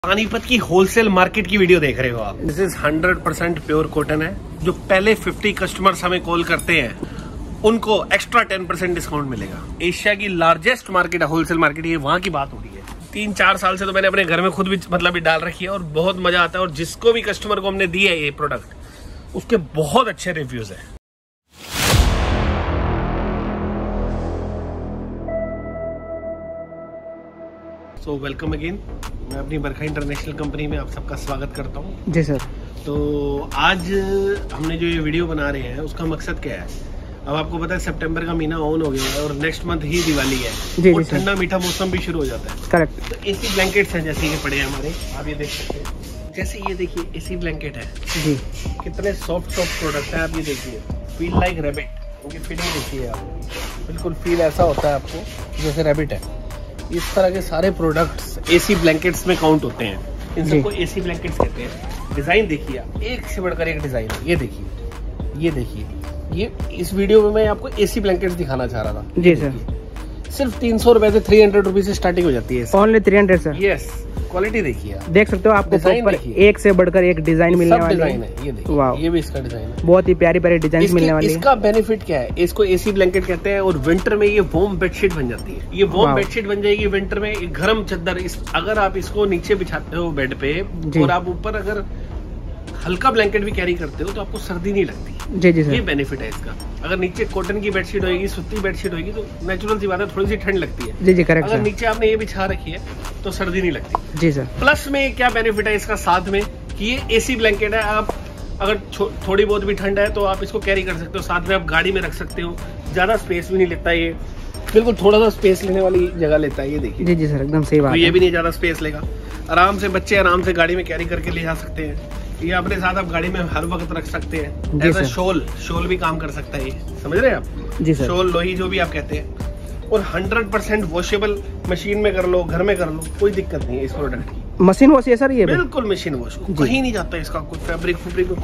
पानीपत की wholesale market की video देख रहे हो आप। दिस इज 100% प्योर कॉटन है। जो पहले 50 कस्टमर्स हमें कॉल करते हैं उनको एक्स्ट्रा 10% डिस्काउंट मिलेगा। एशिया की लार्जेस्ट मार्केट है, होलसेल मार्केट, ये वहाँ की बात हो रही है। 3-4 साल से तो मैंने अपने घर में खुद भी मतलब डाल रखी है और बहुत मजा आता है। और जिसको भी कस्टमर को हमने दिया है ये प्रोडक्ट, उसके बहुत अच्छे रिव्यूज है। So welcome again. मैं अपनी बरखा इंटरनेशनल कंपनी में आप सबका स्वागत करता हूँ। जी सर। तो आज हमने जो ये वीडियो बना रहे हैं उसका मकसद क्या है? अब आपको पता है सितंबर का महीना ऑन हो गया है और नेक्स्ट मंथ ही दिवाली है और ठंडा मीठा मौसम भी शुरू हो जाता है। करेक्ट। तो एसी ब्लैंकेट्स हैं जैसे ये पड़े हैं हमारे, आप ये देख सकते हैं। जैसे ये देखिए एसी ब्लैंकेट है जी, कितने सॉफ्ट प्रोडक्ट है। आप ये देखिए, फील लाइक रैबिट। उनकी फिटिंग देखिए आप, बिल्कुल फील ऐसा होता है आपको जैसे रैबिट है। इस तरह के सारे प्रोडक्ट्स एसी ब्लैंकेट्स में काउंट होते हैं। इन सबको एसी ब्लैंकेट्स कहते हैं। डिजाइन देखिए आप, एक से बढ़कर एक डिजाइन है। ये देखिए, ये देखिए, ये इस वीडियो में मैं आपको एसी ब्लैंकेट्स दिखाना चाह रहा था। जी सर। सिर्फ 300 रुपए से 300 रुपीज से स्टार्टिंग हो जाती है। Only 300 sir. यस, क्वालिटी देखिए आप, देख सकते हो आपको प्रॉपर एक से बढ़कर एक डिजाइन मिलने वाली डिजाइन है। ये देखिए, वाह, ये भी इसका डिजाइन है। बहुत ही प्यारी प्यारी डिजाइन मिलने वाली है। इसका बेनिफिट क्या है? इसको एसी ब्लैंकेट कहते हैं और विंटर में ये वार्म बेडशीट बन जाती है। ये वार्म बेडशीट बन जाएगी विंटर में। गर्म चादर, अगर आप इसको नीचे बिछाते हो बेड पे और आप ऊपर अगर हल्का ब्लैंकेट भी कैरी करते हो तो आपको सर्दी नहीं लगती। जी जी सर। ये बेनिफिट है इसका। अगर नीचे कॉटन की बेडशीट होगी, सूती बेडशीट होगी तो नेचुरल सी बात है, थोड़ी सी ठंड लगती है। जी जी करेक्ट। अगर नीचे आपने ये बिछा रखी है तो सर्दी नहीं लगती। जी सर। प्लस में क्या बेनिफिट है इसका साथ में कि ये एसी ब्लैंकेट है। आप अगर थोड़ी बहुत भी ठंड है तो आप इसको कैरी कर सकते हो, साथ में आप गाड़ी में रख सकते हो। ज्यादा स्पेस भी नहीं लेता ये, बिल्कुल थोड़ा सा स्पेस लेने वाली जगह लेता है। ये देखिए। जी जी सर, एकदम सही बात। तो ये भी नहीं ज्यादा स्पेस लेगा। आराम से बच्चे आराम से गाड़ी में कैरी करके ले जा सकते हैं। ये अपने साथ आप गाड़ी में हर वक्त रख सकते हैं। ऐसा शोल भी काम कर सकता है ये, समझ रहे हैं आप? जी सर। शोल, लोही, जो भी आप कहते हैं। और 100% वॉशेबल, मशीन में कर लो, घर में कर लो, कोई दिक्कत नहीं है इस प्रोडक्ट की। मशीन वॉश है सर ये? बिल्कुल मशीन वॉश, कहीं नहीं जाता इसका कुछ फैब्रिक में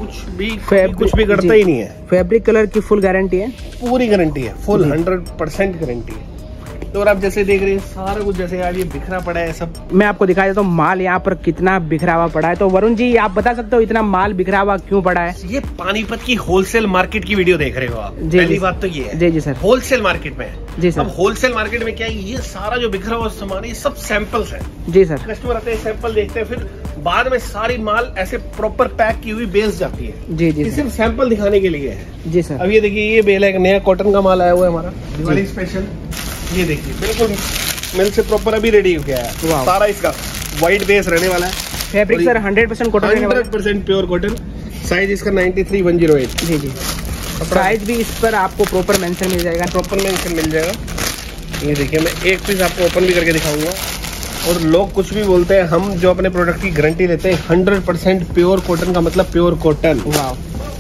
कुछ भी करता ही नहीं है। फैब्रिक कलर की फुल गारंटी है, पूरी गारंटी है, फुल 100% गारंटी है। तो और आप जैसे देख रहे हैं सारा कुछ जैसे यार ये बिखरा पड़ा है सब। मैं आपको दिखा देता हूँ माल यहाँ पर कितना बिखरा हुआ पड़ा है। तो वरुण जी आप बता सकते हो इतना माल बिखरा हुआ क्यों पड़ा है? ये पानीपत की होलसेल मार्केट की वीडियो देख रहे हो आप। पहली बात तो ये है। जी जी सर। होलसेल मार्केट में। जी सर। अब होलसेल मार्केट में क्या है, ये सारा जो बिखरा हुआ सामान ये सब सैंपल्स है। जी सर। कस्टमर आते हैं, सैंपल देखते हैं, फिर बाद में सारी माल ऐसे प्रॉपर पैक की हुई बेच जाती है। जी जी। सिर्फ सैंपल दिखाने के लिए है। जी सर। अब ये देखिए, ये बेल है, एक नया कॉटन का माल आया हुआ है हमारा, दिवाली स्पेशल। ये देखिए बिल्कुल मिल से प्रॉपर अभी रेडी हो गया है। सारा इसका व्हाइट बेस रहने वाला है। Fabric sir 100% cotton, 100% pure cotton. Size इसका 93-108। जी जी। प्राइस भी इस पर आपको प्रॉपर मेंशन मिल जाएगा। प्रॉपर मेंशन मिल जाएगा। ये देखिए, मैं एक पीस आपको ओपन भी करके दिखाऊंगा। और लोग कुछ भी बोलते हैं, हम जो अपने प्रोडक्ट की गारंटी लेते हैं 100% प्योर कॉटन का मतलब प्योर कॉटन। वाह,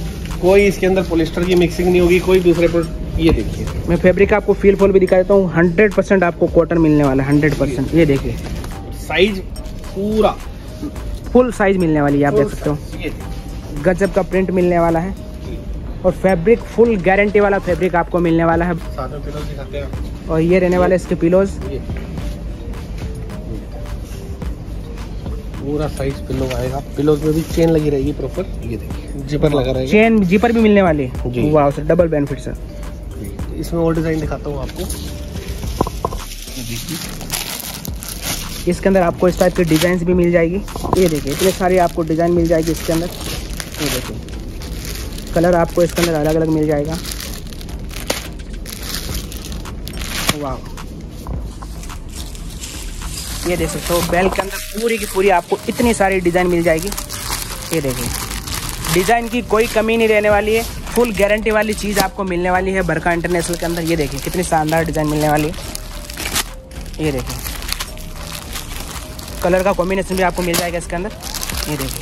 कोई इसके अंदर पॉलिस्टर की मिक्सिंग नहीं होगी, कोई दूसरे प्रोडक्ट। ये देखिए, मैं फैब्रिक आपको फील भी दिखा देता हूँ। 100% आपको कॉटन मिलने वाला है, 100%। ये देखिए, साइज पूरा फुल साइज मिलने वाली है, आप देख सकते हो। गजब का प्रिंट मिलने वाला है और फैब्रिक फुल गारंटी वाला फैब्रिक आपको मिलने वाला है। साथ में पिलोज दिखाते हैं। और ये रहने वाले इसके पिलोज, पूरा साइज पिलो आएगा। पिलोज में भी चेन लगी रहेगी प्रॉपर। ये देखिए, जिपर लगा रहेगा। चेन जिपर भी मिलने वाली है। वाह सर, डबल बेनिफिट सर। इसमें और डिजाइन दिखाता हूँ आपको। इसके अंदर आपको इस टाइप के डिजाइन भी मिल जाएगी। ये देखिए, इतने सारे आपको डिजाइन मिल जाएगी इसके अंदर। ये देखिए, कलर आपको इसके अंदर अलग अलग मिल जाएगा। वाह, ये देख सकते हो, बेल के अंदर पूरी की पूरी आपको इतनी सारी डिजाइन मिल जाएगी। ये देखिए, डिजाइन की कोई कमी नहीं रहने वाली है। फुल गारंटी वाली चीज़ आपको मिलने वाली है बरखा इंटरनेशनल के अंदर। ये देखिए, कितनी शानदार डिजाइन मिलने वाली है। ये देखिए, कलर का कॉम्बिनेशन भी आपको मिल जाएगा इसके अंदर। ये देखिए,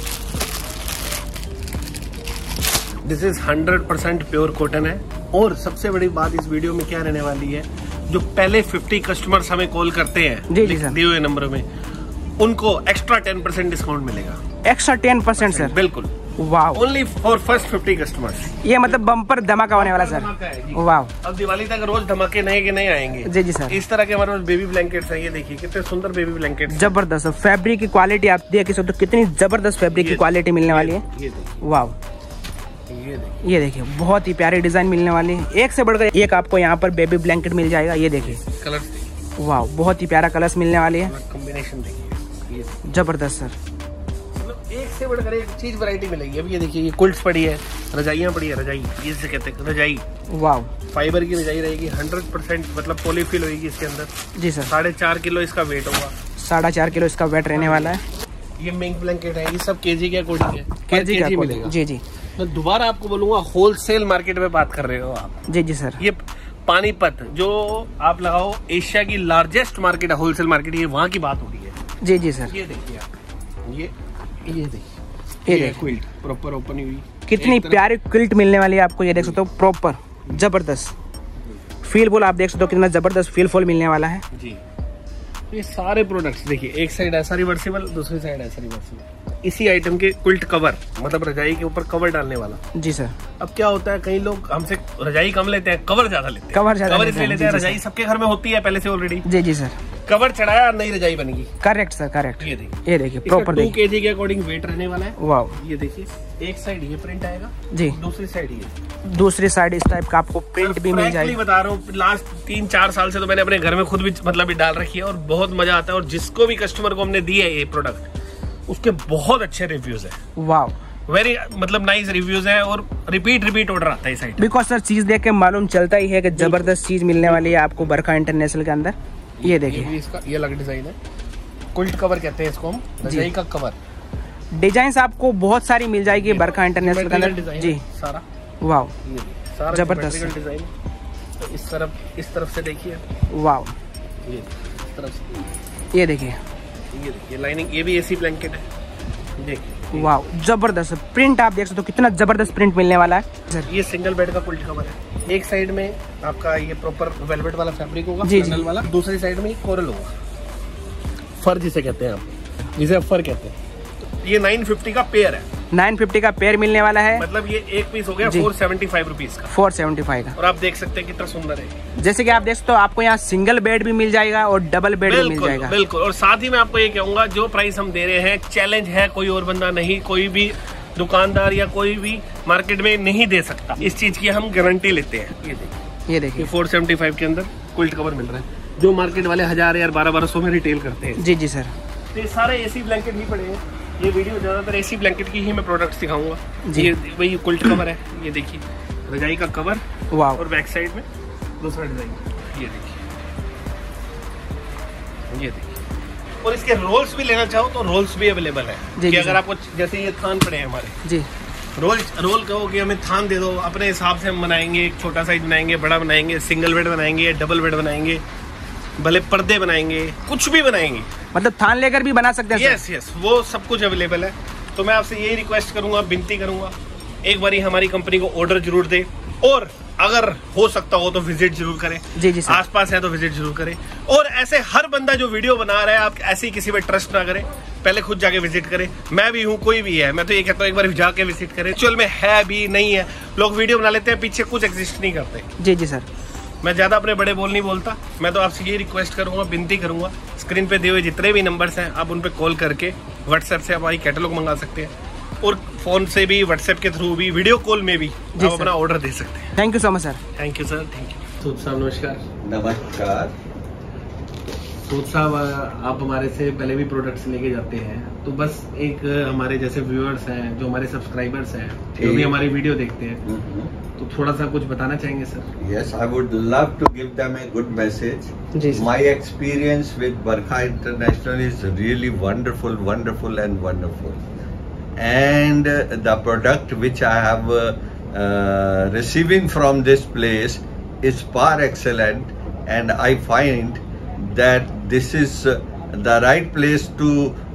दिस इज 100% प्योर कॉटन है। और सबसे बड़ी बात इस वीडियो में क्या रहने वाली है, जो पहले 50 कस्टमर्स हमें कॉल करते हैं दिए हुए नंबर में, उनको एक्स्ट्रा 10% डिस्काउंट मिलेगा। Extra 10% sir? बिल्कुल। वाह, ओनली फॉर फर्स्ट 50 कस्टमर्स। ये मतलब बम्पर धमाका होने वाला सर। वाह, अब दिवाली तक रोज धमाके नए के नए आएंगे। जी जी सर। इस तरह के हमारे पास बेबी ब्लैंकेट्स हैं, ये देखिए कितने सुंदर बेबी ब्लैंकेट्स। जबरदस्त फैब्रिक की क्वालिटी आप देख सकते हो, कितनी जबरदस्त फैब्रिक की क्वालिटी मिलने वाली है। वाह, ये देखिए बहुत ही प्यारी डिजाइन मिलने वाली है, एक से बढ़कर एक आपको यहाँ पर बेबी ब्लैंकेट मिल जाएगा। ये देखिए कलर, वाह बहुत ही प्यारा कलर्स मिलने वाली है, कॉम्बिनेशन देखिए जबरदस्त सर। एक से बढ़कर एक चीज वैरायटी मिलेगी। अब ये देखिए ये कुल्ट्स पड़ी है, रजाइयाँ पड़ी है, रजाई जिसे कहते हैं रजाई। वाह, फाइबर की रजाई रहेगी, 100% मतलब पॉलीफिल होगी इसके अंदर। जी सर। 4.5 किलो इसका वेट होगा। 4.5 किलो इसका वेट रहने वाला है। ये मिंक ब्लैंकेट है, ये सब केजी के अकॉर्डिंग है, केजी का मिलेगा। जी जी। मैं दोबारा आपको बोलूंगा, होलसेल मार्केट में बात कर रहे हो आप। जी जी सर। ये पानीपत जो आप लगाओ एशिया की लार्जेस्ट मार्केट है, होलसेल मार्केट, ये वहाँ की बात हो रही है। जी जी सर। ये देखिए आप, ये देखिए, ये क्विल्ट प्रॉपर ओपन हुई, कितनी प्यारी क्विल्ट मिलने वाली है आपको। ये देख सकते हो प्रॉपर जबरदस्त फील फुल, आप देख सकते हो कितना जबरदस्त फील फुल मिलने वाला है जी। ये सारे प्रोडक्ट्स देखिए, एक साइड ऐसा रिवर्सिबल, दूसरी साइड ऐसा रिवर्सिबल। इसी आइटम के क्विल्ट कवर, मतलब रजाई के ऊपर कवर डालने वाला। जी सर। अब क्या होता है, कई लोग हमसे रजाई कम लेते हैं, कवर ज्यादा लेते हैं। कवर इसलिए लेते हैं, रजाई सबके घर में होती है पहले से ऑलरेडी। जी जी सर। कवर चढ़ाया, नई रजाई बनेगी। Correct sir, correct. ये देखिए प्रॉपर 2 kg के अकॉर्डिंग वेट रहने वाला है। वाह, ये देखिए एक साइड ये प्रिंट आएगा जी, दूसरी साइड ये, दूसरी साइड इस टाइप का आपको प्रिंट भी मिल जाएगा। बता रहा हूँ, लास्ट 3-4 साल से तो मैंने अपने घर में खुद भी मतलब डाल रखी है और बहुत मजा आता है। और जिसको भी कस्टमर को हमने दी है ये प्रोडक्ट, उसके बहुत अच्छे रिव्यूज है। वाह, वेरी मतलब नाइस रिव्यूज है और रिपीट ऑर्डर आता है इस साइड। बिकॉज सर चीज देख के मालूम चलता ही है कि जबरदस्त चीज मिलने वाली है आपको बरखा इंटरनेशनल के अंदर। ये देखिए इसका ये अलग डिजाइन है, क्विल्ट कवर कहते हैं इसको हम, रजाई का कवर। डिजाइन आपको बहुत सारी मिल जाएगी बरखा इंटरनेशनल के अंदर जी सारा। वाह, जबरदस्त डिजाइन। तो इस तरफ से देखिए, वाह, ये इस तरफ से ये देखिए, ये देखिए लाइनिंग, ये भी एसी ब्लैंकेट है, देखिए वाह जबरदस्त प्रिंट, आप देख सकते हो कितना जबरदस्त प्रिंट मिलने वाला है सर। ये सिंगल बेड का क्विल्ट कवर है। एक साइड में आपका ये प्रॉपर वेलवेट वाला फैब्रिक होगा, जी जी वाला, दूसरी साइड में कोरल होगा, फर जिसे कहते हैं आप, जिसे आप फर कहते हैं। तो ये 950 का पेयर है, 950 का पेयर मिलने वाला है, मतलब ये एक पीस हो गया 475 रुपीज का, 475 का। और आप देख सकते हैं कितना सुंदर है। जैसे कि आप देख सकते हो आपको यहाँ सिंगल बेड भी मिल जाएगा और डबल बेड भी मिल जाएगा। बिल्कुल, और साथ ही मैं आपको ये कहूंगा, जो प्राइस हम दे रहे हैं चैलेंज है, कोई और बंदा नहीं, कोई भी दुकानदार या कोई भी मार्केट में नहीं दे सकता। इस चीज की हम गारंटी लेते हैं। ये देखिए 475 के अंदर क्विल्ट कवर मिल रहा है, जो मार्केट वाले 1000 या 1200 में रिटेल करते हैं। जी जी सर। तो ये सारे एसी ब्लैंकेट ही पड़े हैं। ये वीडियो ज्यादातर एसी ब्लैंकेट की ही मैं प्रोडक्ट्स दिखाऊंगा। ये वही क्विल्ट कवर है, ये देखिए रजाई का कवर, वाह, और बैक साइड में दूसरा डिजाइन, ये देखिए। और इसके रोल्स भी लेना चाहो तो रोल्स भी अवेलेबल है कि अगर आपको, जैसे ये थान पड़े हैं हमारे जी, रोल कहो कि हमें थान दे दो, अपने हिसाब से हम बनाएंगे, एक छोटा साइज बनाएंगे, बड़ा बनाएंगे, सिंगल बेड बनाएंगे, डबल बेड बनाएंगे, भले पर्दे बनाएंगे, कुछ भी बनाएंगे, मतलब थान लेकर भी बना सकते हैं। यस, वो सब कुछ अवेलेबल है। तो मैं आपसे यही रिक्वेस्ट करूंगा, विनती करूंगा, एक बारी हमारी कंपनी को ऑर्डर जरूर दे, और अगर हो सकता हो तो विजिट जरूर करें। जी जी सर। आसपास है तो विजिट जरूर करें। और ऐसे हर बंदा जो वीडियो बना रहा है, आप ऐसे ही किसी पे ट्रस्ट ना करें, पहले खुद जाके विजिट करें। मैं भी हूँ, कोई भी है, मैं तो ये कहता हूँ एक बार जाके विजिट करें। एक्चुअल में है भी नहीं है, लोग वीडियो बना लेते हैं, पीछे कुछ एग्जिस्ट नहीं करते। जी जी सर। मैं ज्यादा अपने बड़े बोल नहीं बोलता, मैं तो आपसे ये रिक्वेस्ट करूंगा, विनती करूंगा, स्क्रीन पे दिए हुए जितने भी नंबर्स हैं आप उन पे कॉल करके व्हाट्सएप से हमारी कैटलॉग मंगा सकते हैं, और फोन से भी, व्हाट्सएप के थ्रू भी, वीडियो कॉल में भी आप अपना ऑर्डर दे सकते हैं। Thank you so much sir. Thank you sir, thank you. Sood साहब नमस्कार। नमस्कार। सूद साहब, आप हमारे से पहले भी प्रोडक्ट्स लेके जाते हैं, तो बस एक हमारे जैसे व्यूअर्स हैं, जो हमारे सब्सक्राइबर्स हैं, जो भी हमारी वीडियो देखते हैं, तो थोड़ा सा कुछ बताना चाहेंगे sir? Yes, I would love to give them a good message. My experience with Barkha International is really wonderful, wonderful and wonderful. And the product which I have receiving from this place is far excellent, and I find that this is the right place to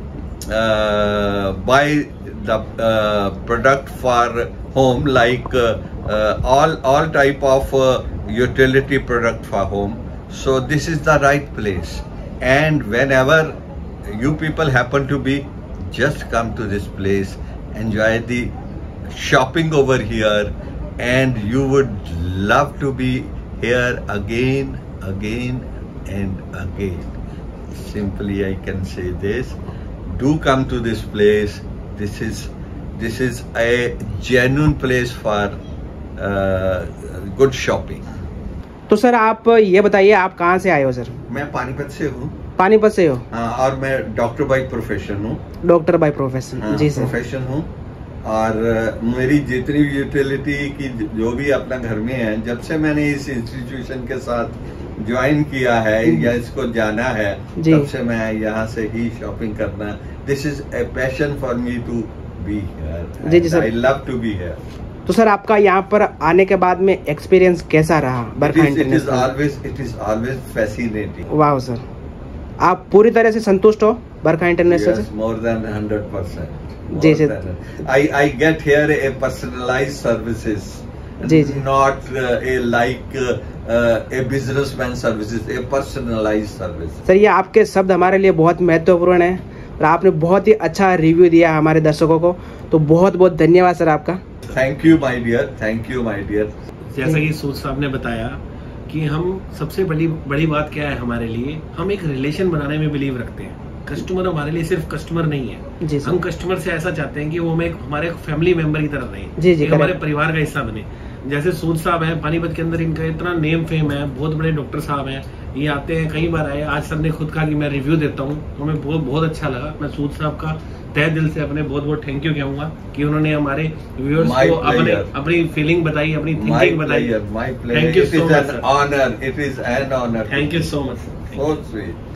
buy the product for home, like all type of utility product for home. So this is the right place, and whenever you people happen to be, just come to this place, enjoy the shopping over here, and you would love to be here again and again. Simply I can say this: do come to this place. This is a genuine place for good shopping. तो sir आप ये बताइए, आप कहाँ से आए हो sir? मैं पानीपत से हूँ। पानीपत से हो? हाँ, और मैं डॉक्टर बाय प्रोफेशन हूँ। Doctor by profession? हाँ, जी सर। प्रोफेशन हूँ। और मेरी जितनी भी यूटिलिटी की जो भी अपना घर में है, जब से मैंने इस इंस्टीट्यूशन के साथ ज्वाइन किया है या इसको जाना है, तब से मैं यहाँ से ही शॉपिंग करना, this is a passion for me to be here. जी sir, I love to be here. तो सर आपका यहाँ पर आने के बाद में एक्सपीरियंस कैसा रहा Barkha International? It is always fascinating. वाह सर, आप पूरी तरह से संतुष्ट हो बरखा इंटरनेशनल से? More than 100%। जी sir, I get here a personalized services, जी, not a businessman services, a personalized service। Sir ये आपके शब्द हमारे लिए बहुत महत्वपूर्ण है और आपने बहुत ही अच्छा रिव्यू दिया हमारे दर्शकों को, तो बहुत बहुत धन्यवाद सर आपका। Thank you my dear, thank you my dear. जैसा कि सूद साहब ने बताया कि हम सबसे बड़ी बात क्या है हमारे लिए, हम एक रिलेशन बनाने में बिलीव रखते हैं। कस्टमर हमारे लिए सिर्फ कस्टमर नहीं है, हम कस्टमर से ऐसा चाहते हैं कि वो हमें हमारे फैमिली मेंबर की तरह रहे, हमारे परिवार का हिस्सा बने। जैसे सूद साहब हैं, पानीपत के अंदर इनका इतना नेम फेम है, बहुत बड़े डॉक्टर साहब हैं, ये आते हैं, कई बार आए। आज सर ने खुद कहा कि मैं रिव्यू देता हूँ, तो हमें बहुत अच्छा लगा। मैं सूद साहब का तहे दिल से अपने बहुत थैंक यू कहूंगा कि उन्होंने हमारे व्यूअर्स को अपनी फीलिंग बताई, अपनी थिंकिंग बताई। Thank you so much. Honour, it is an honour. Thank you so much. So sweet।